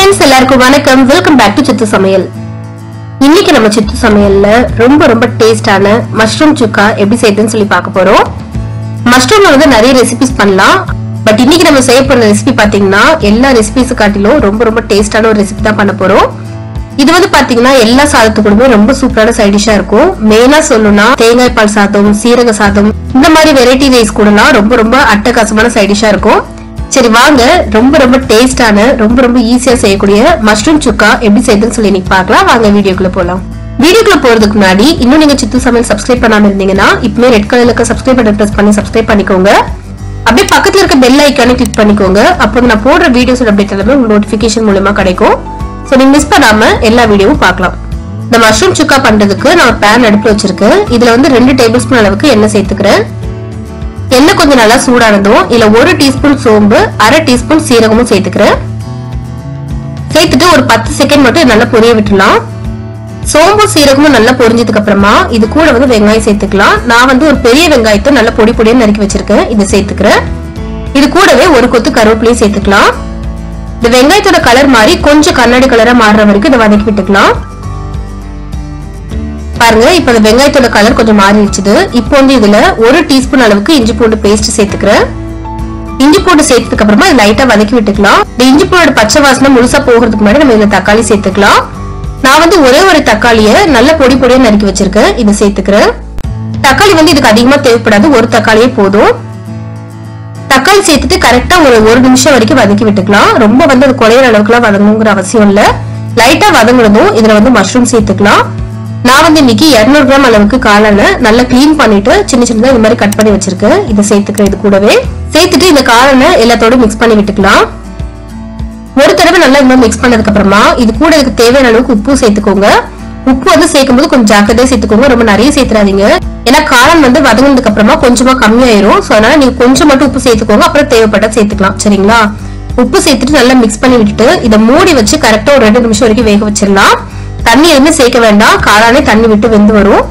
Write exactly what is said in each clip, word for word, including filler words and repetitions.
Friends எல்லாருக்கும் வணக்கம். Welcome back to சித்து சமையல். இன்னைக்கு நம்ம சித்து சமையல்ல ரொம்ப ரொம்ப டேஸ்டான மஷ்ரூம் சுக்கா எப்படி செய்யறதுன்னு சொல்லி பார்க்க போறோம். மஷ்ரூம்ல வந்து நிறைய ரெசிபிஸ் பண்ணலாம். பட் இன்னைக்கு நம்ம செய்ய போற ரெசிபி பாத்தீங்கன்னா எல்லா ரெசிபிஸ் காட்டிலும் ரொம்ப ரொம்ப டேஸ்டான ஒரு ரெசிபி தான் பண்ண போறோம். இது வந்து பாத்தீங்கன்னா எல்லா சாதத்துக்குமே ரொம்ப சூப்பரான சைட் டிஷ்ஷா இருக்கும். மெயினா சொல்லணும்னா தேங்காய் பால் சாதம், சீரக சாதம் இந்த மாதிரி வெரைட்டி ரைஸ் கூடலாம் ரொம்ப ரொம்ப அட்டகாசமான சைட் டிஷ்ஷா இருக்கும். சரி வாங்க, ரொம்ப ரொம்ப டேஸ்டான ரொம்ப ரொம்ப ஈஸியா செய்யக்கூடிய மஷ்ரூம் சுக்கா எப்படி செய்யுதுன்னு சொல்லி நீங்க பார்க்கலாம். வாங்க வீடியோக்குள்ள போலாம். வீடியோக்குள்ள போறதுக்கு முன்னாடி இன்னும் நீங்க சித்து சமையல் சப்ஸ்கிரைப் பண்ணாம இருந்தீங்கன்னா இப்பவே ரெட் கலர்ல இருக்க சப்ஸ்கிரைப் பட்டன் பிரஸ் பண்ணி சப்ஸ்கிரைப் பண்ணிக்கோங்க. அப்படியே பக்கத்துல இருக்க பெல் ஐகானை கிளிக் பண்ணிக்கோங்க. அப்போ நான் போடுற வீடியோஸ் அப்டேட் எல்லாமே உங்களுக்கு நோட்டிபிகேஷன் மூலமா கிடைக்கும். சோ நீங்க மிஸ் பண்ணாம எல்லா வீடியோவும் பார்க்கலாம். இந்த மஷ்ரூம் சுக்கா பண்றதுக்கு நான் பேன் அடுப்புல வச்சிருக்கேன். இதுல வந்து ரெண்டு டேபிள் ஸ்பூன் அளவுக்கு எண்ணெய் சேர்த்துக்கிறேன். எண்ணெய் கொஞ்சம் நல்லா சூடானதும் இதுல ஒரு டீஸ்பூன் சோம்பு, அரை டீஸ்பூன் சீரகமும் சேர்த்துக்கிறேன். சேர்த்துட்டு ஒரு பத்து செகண்ட் மட்டும் நல்லா பொரிய விட்டுலாம். சோம்பு சீரகமும் நல்லா பொரிஞ்சதுக்கு அப்புறமா இது கூட வந்து வெங்காயம் சேர்த்துக்கலாம். நான் வந்து ஒரு பெரிய வெங்காயத்தை நல்லா பொடி பொடியா நறுக்கி வச்சிருக்கேன், இதை சேர்த்துக்கிறேன். இது கூடவே ஒரு கொத்து கருவேப்பிலையும் சேர்த்துக்கலாம். இந்த வெங்காயத்தோட கலர் மாறி கொஞ்சம் கண்ணாடி கலரா மாறுற வரைக்கும் இதை வதக்கி விட்டுக்கலாம். பாருங்க, இப்ப இந்த வெங்காயத்தோட கலர் கொஞ்சம் மாறிடுச்சு. இப்போ வந்து இதுல ஒரு டீஸ்பூன் அளவுக்கு இஞ்சி பூண்டு பேஸ்ட் சேர்த்துக்கிறேன். இஞ்சி பூண்டு சேர்த்ததுக்கு அப்புறமா லைட்டா வதக்கி விட்டுக்கலாம். இந்த இஞ்சி பூண்டோட பச்சை வாசனை முழுசா போகிறதுக்கு முன்னாடி நம்ம இதுல தக்காளி சேர்த்துக்கலாம். நான் வந்து ஒரே ஒரு தக்காளிய நல்ல பொடி பொடியா நறுக்கி வச்சிருக்கேன், இதை சேர்த்துக்கிறேன். தக்காளி வந்து இதுக்கு அதிகமா தேவைப்படாது, ஒரு தக்காளியே போதும். தக்காளி சேர்த்துட்டு கரெக்டா ஒரு ஒரு நிமிஷம் வரைக்கும் வதக்கி விட்டுக்கலாம். ரொம்ப வந்து அது குறையிற அளவுக்கு எல்லாம் வதங்கணுங்கிற அவசியம் இல்ல. லைட்டா வதங்குறதும் இதுல வந்து மஷ்ரூம் சேர்த்துக்கலாம். நான் வந்து இன்னைக்கு இருநூறு கிராம் அளவுக்கு காளான நல்லா கிளீன் பண்ணிட்டு சின்ன சின்னதா இந்த மாதிரி கட் பண்ணி வச்சிருக்கேன், இதை சேர்த்துக்கிறேன். இது கூடவே சேர்த்துட்டு இந்த காளான எல்லாத்தோட மிக்ஸ் பண்ணி விட்டுக்கலாம். ஒரு தடவை நல்லா இந்த மிக்ஸ் பண்ணதுக்கு அப்புறமா இது கூட இதுக்கு தேவையான அளவுக்கு உப்பு சேர்த்துக்கோங்க. உப்பு வந்து சேர்க்கும் போது கொஞ்சம் ஜாக்கிரதையா சேர்த்துக்கோங்க, ரொம்ப நிறைய சேர்த்துறாதீங்க. ஏன்னா காளான் வந்து வதங்கினதுக்கு அப்புறமா கொஞ்சமா கம்மியாயிரும். சோ அதனால நீங்க கொஞ்சம் மட்டும் உப்பு சேர்த்துக்கோங்க, அப்புறம் தேவைப்பட்டா சேர்த்துக்கலாம். சரிங்களா? உப்பு சேர்த்துட்டு நல்லா மிக்ஸ் பண்ணி விட்டுட்டு இதை மூடி வச்சு கரெக்டா ஒரு ரெண்டு நிமிஷம் வரைக்கும் வேக வச்சிடலாம். தண்ணி எதுவுமே சேர்க்க வேண்டாம், காளானே தண்ணி விட்டு வெந்து வரும்.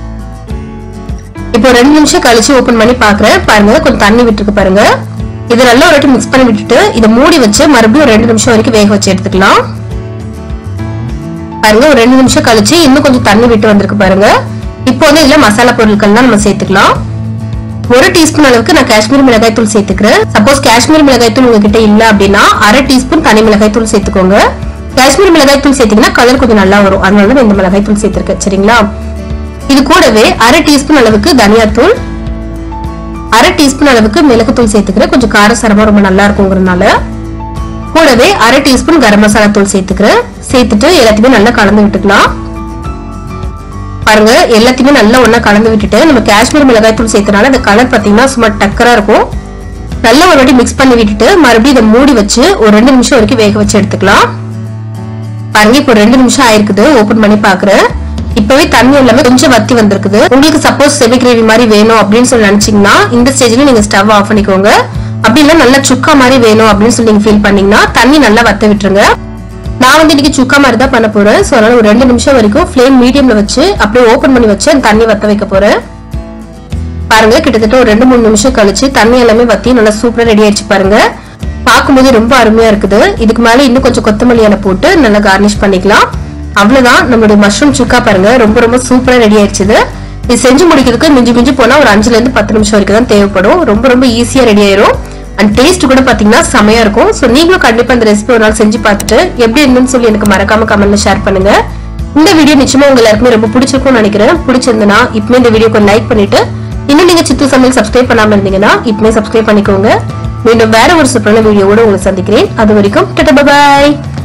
இப்போ ரெண்டு நிமிஷம் கழிச்சு ஓபன் பண்ணி பாக்குறேன். பாருங்க, கொஞ்சம் தண்ணி விட்டுருக்கு பாருங்க. இதை நல்லா ஒரு வாட்டி மிக்ஸ் பண்ணி விட்டுட்டு இதை மூடி வச்சு மறுபடியும் ரெண்டு நிமிஷம் வரைக்கும் வேக வச்சு எடுத்துக்கலாம். பாருங்க, ஒரு ரெண்டு நிமிஷம் கழிச்சு இன்னும் கொஞ்சம் தண்ணி விட்டு வந்திருக்கு பாருங்க. இப்போ வந்து இதுல மசாலா பொருட்கள் தான் நம்ம சேர்த்துக்கலாம். ஒரு டீஸ்பூன் அளவுக்கு நான் காஷ்மீர் மிளகாய் தூள் சேர்த்துக்கிறேன். சப்போஸ் காஷ்மீர் மிளகாய் தூள் உங்ககிட்ட இல்ல அப்படின்னா அரை டீஸ்பூன் தனி மிளகாய் தூள் சேர்த்துக்கோங்க. காஷ்மீர் மிளகாய் தூள் சேர்த்தீங்கன்னா கலர் கொஞ்சம் நல்லா வரும், அதனால தான் இந்த மிளகாய் தூள் சேர்த்திருக்கேன். சரிங்களா? இது கூடவே அரை டீஸ்பூன் அளவுக்கு தனியாத்தூள், அரை டீஸ்பூன் அளவுக்கு மிளகு தூள் சேர்த்துக்கிறேன், கொஞ்சம் காரசாரமா ரொம்ப நல்லா இருக்குங்கிறதுனால. கூடவே அரை டீஸ்பூன் கரம் மசாலா தூள் சேர்த்துக்கிறேன். சேர்த்துட்டு எல்லாத்தையுமே நல்லா கலந்து விட்டுக்கலாம். பாருங்க, எல்லாத்தையுமே நல்லா ஒன்னா கலந்து விட்டுட்டு நம்ம காஷ்மீர் மிளகாய் தூள் சேர்த்தனால அந்த கலர் பாத்தீங்கன்னா சும்மா டக்கரா இருக்கும். நல்லா ஒரு வாட்டி மிக்ஸ் பண்ணி விட்டுட்டு மறுபடியும் இதை மூடி வச்சு ஒரு ரெண்டு நிமிஷம் வரைக்கும் வேக வச்சு எடுத்துக்கலாம். பாருங்க, இப்போ ரெண்டு நிமிஷம் ஆயிருக்குது. ஓபன் பண்ணி பாக்குறேன். இப்பவே தண்ணி எல்லாமே கொஞ்சம் வத்தி வந்திருக்குது. உங்களுக்கு சப்போஸ் செமி கிரேவி மாதிரி வேணும் அப்படின்னு சொல்லி நினைச்சீங்கன்னா இந்த ஸ்டேஜ்ல நீங்க ஸ்டவ் ஆஃப் பண்ணிக்கோங்க. அப்படி இல்ல நல்லா சுக்கா மாதிரி வேணும் அப்படின்னு சொல்லி நீங்க ஃபீல் பண்ணீங்கன்னா தண்ணி நல்லா வத்த விட்டுருங்க. நான் வந்து இன்னைக்கு சுக்கா மாதிரி தான் பண்ண போறேன். சோ அதனால ஒரு ரெண்டு நிமிஷம் வரைக்கும் ஃப்ளேம் மீடியம்ல வச்சு அப்படியே ஓபன் பண்ணி வச்சு அந்த தண்ணி வத்த வைக்க போறேன். பாருங்க, கிட்டத்தட்ட ஒரு ரெண்டு மூணு நிமிஷம் கழிச்சு தண்ணி எல்லாமே வத்தி நல்லா சூப்பரா ரெடி ஆயிடுச்சு பாருங்க. பார்க்கும்போது ரொம்ப அருமையா இருக்குது. இதுக்கு மேல இன்னும் கொஞ்சம் கொத்தமல்லி இலை போட்டு நல்லா கார்னிஷ் பண்ணிக்கலாம். அவ்வளவுதான், நம்மளுடைய மஷ்ரூம் சுக்கா பாருங்க ரொம்ப ரொம்ப சூப்பரா ரெடி ஆயிடுச்சு. இது செஞ்சு முடிக்கிறதுக்கு மிஞ்சி மிஞ்சி போனா ஒரு அஞ்சுல இருந்து பத்து நிமிஷம் வரைக்கும் தான் தேவைப்படும். ரொம்ப ரொம்ப ஈஸியா ரெடி ஆயிரும். அண்ட் டேஸ்ட் கூட பாத்தீங்கன்னா செமையா இருக்கும். சோ நீங்களும் கண்டிப்பா இந்த ரெசிபி ஒரு நாள் செஞ்சு பார்த்துட்டு எப்படி இருந்துன்னு சொல்லி எனக்கு மறக்காம கமெண்ட்ல ஷேர் பண்ணுங்க. இந்த வீடியோ நிச்சயமா உங்க எல்லாருக்குமே ரொம்ப பிடிச்சிருக்கும்னு நினைக்கிறேன். பிடிச்சிருந்தா இப்பவே இந்த வீடியோக்கு லைக் பண்ணிட்டு இன்னும் நீங்க சித்து சமையல் சப்ஸ்கிரைப் பண்ணாம இருந்தீங்கன்னா இப்பவே சப்ஸ்கிரைப் பண்ணிக்கோங்க. மீண்டும் வேற ஒரு சூப்பரான வீடியோவோட உங்களை சந்திக்கிறேன். அது வரைக்கும் டாடா பை பை.